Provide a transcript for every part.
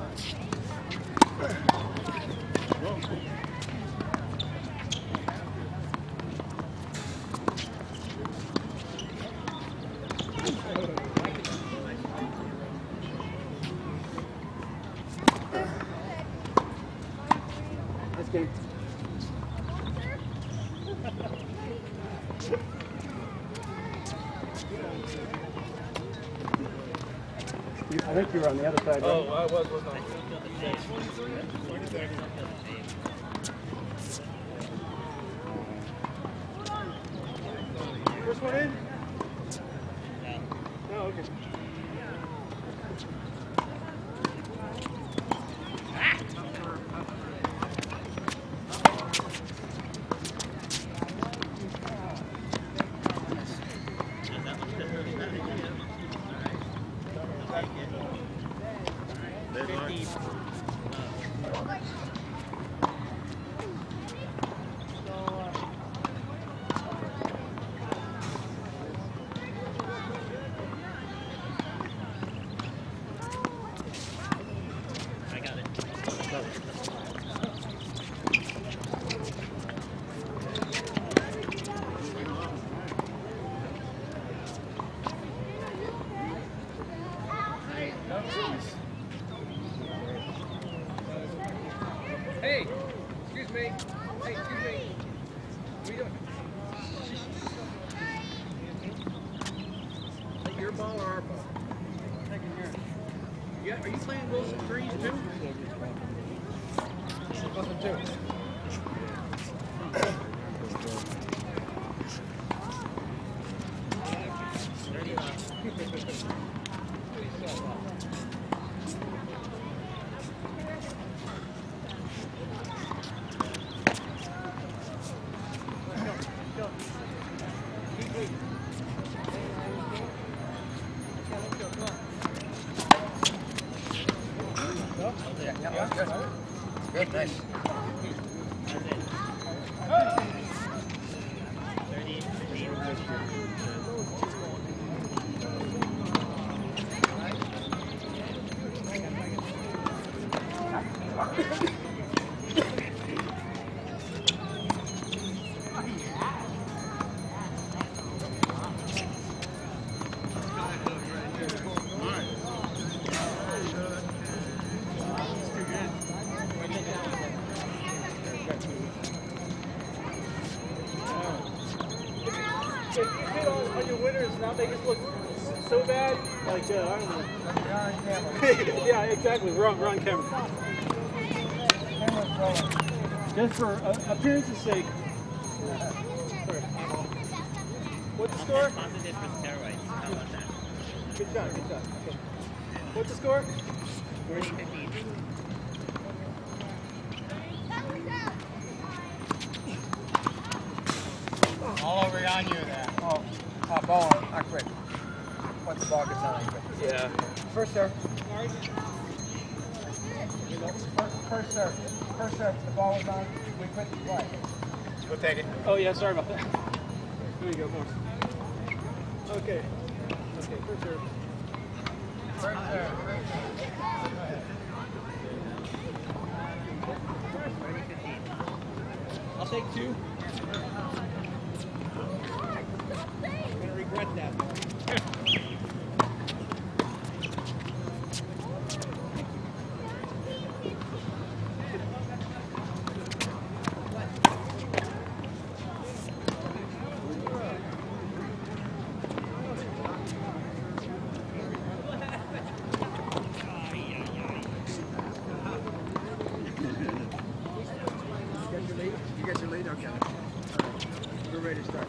Game. I think you were on the other side. Right? Oh, I was on. First one in? No. Oh, okay. Hey, excuse me. Hey, excuse me. What are you doing? Is that your ball or our ball? Yeah, are you playing Wilson threes too? Wilson too. Good, nice. On your winners, now they just look so bad. Like, I don't know. Yeah, exactly. We're on camera. Just for appearance's sake. What's the score? Positive for steroids. How about that? Good shot, good shot. Okay. What's the score? 40-15. All over on you there. Oh, ball, not quick. Once the ball gets on, quick. Yeah. First serve. First serve. First serve. The ball was on. We quit the play. Go take it. Oh yeah, sorry about that. There you go, more. Okay. Okay, first serve. First serve. I'll take two. I'm gonna regret that. You get your lead? Okay. All right. We're ready to start.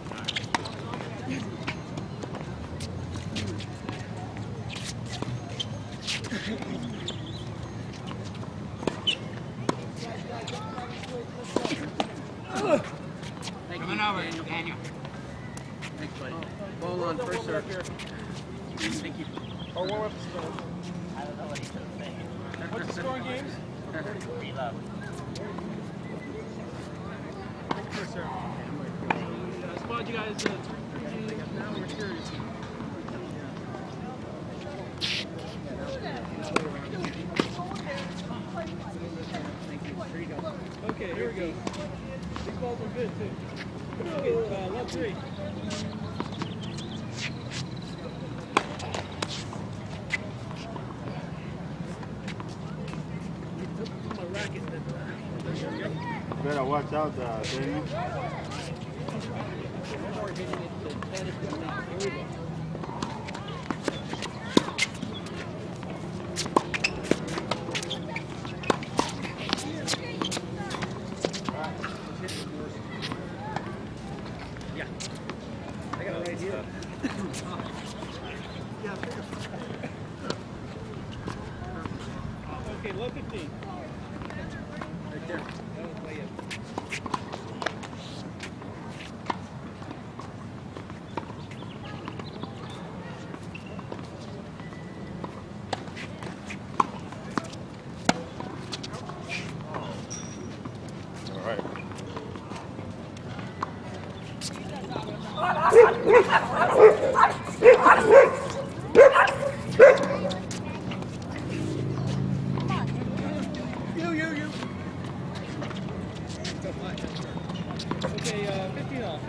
Coming over, Daniel. Thanks, buddy. Ball on first serve. Thank you. Or warm up the score. I don't know what he's going to say. What's the score in games? Reload. First serve. Spot you guys. Now we're serious. balls are good too. Okay, love 3. My racket. Better watch out, Daniel. I got it right here. Okay, low 15. Right there. That was way up. All right. You. Okay, 15 off.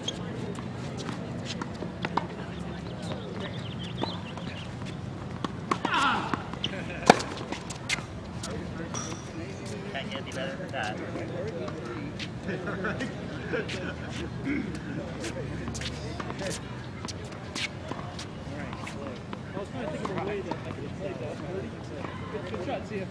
Can't get any better than that. I was trying to think of a way that I could play that. Good shot, see ya.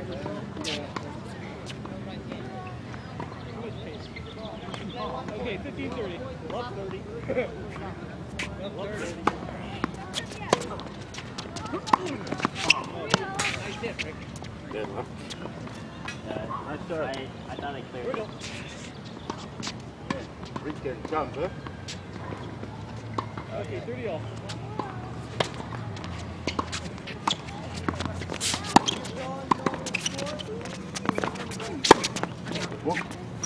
Okay, 15-30. Love 30. Love 30. Nice hit, Rick. Good, huh? Nice start. I thought I cleared it. Rick can jump, huh? Okay, 30 off. Whoop.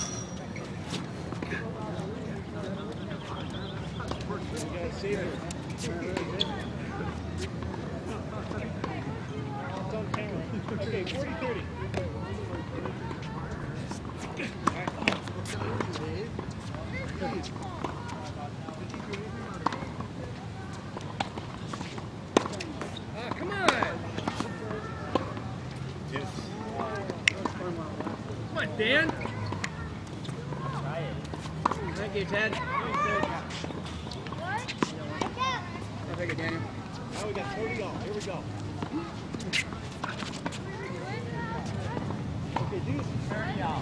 You gotta save it. It's on camera. Okay, 40-30. Ah, come on! Come on, Dan! Try it. Thank you, Ted. I'll take it, Daniel. Now we got 30 off. Here we go. Okay, Deuce. 30 off.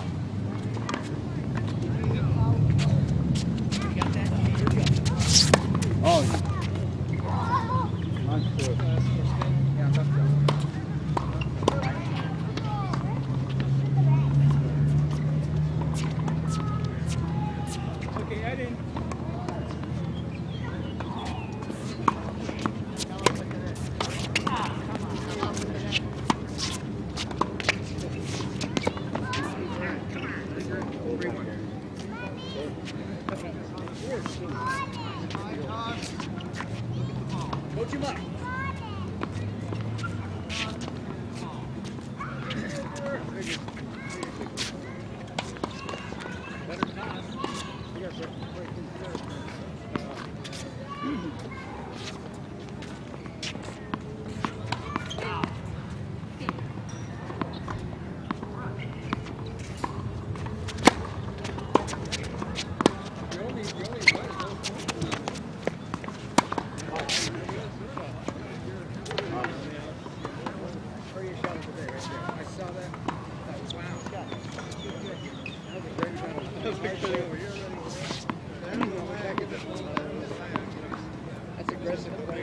Oh, nice throw. Yeah, tough job. Okay, add in. Coach him up. Better toss. That's aggressive play.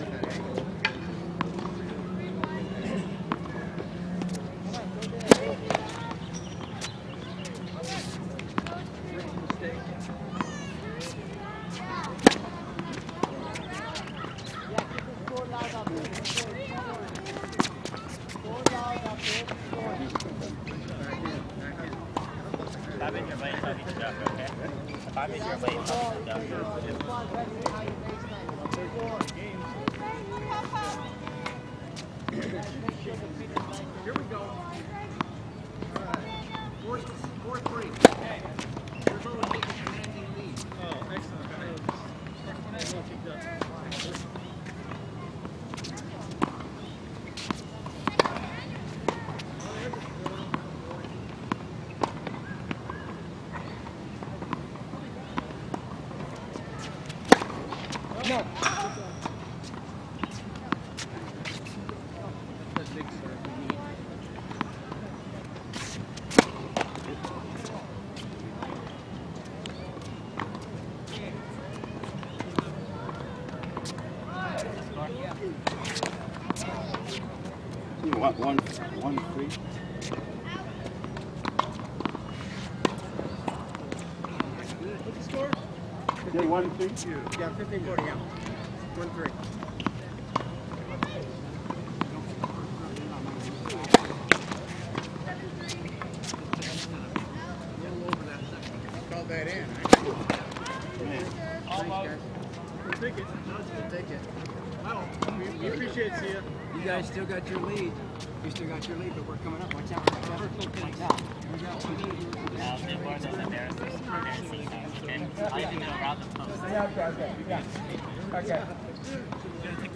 If I'm in your way, tell me to duck, okay? If I'm in your way, tell me to duck. Here we go. All right. 4-3. Oh, excellent. Well kicked up. That's big serve we need. You want one free? What's the score? Get one free? Yeah, 15-40, yeah. 1-3. Called that in. Thanks, guys. We'll take it. We'll take it. We appreciate it, see ya. You guys still got your lead. You still got your lead, but we're coming up. Watch out. Watch out. Watch out. They were those embarrassing times. And I didn't know around the post. Okay.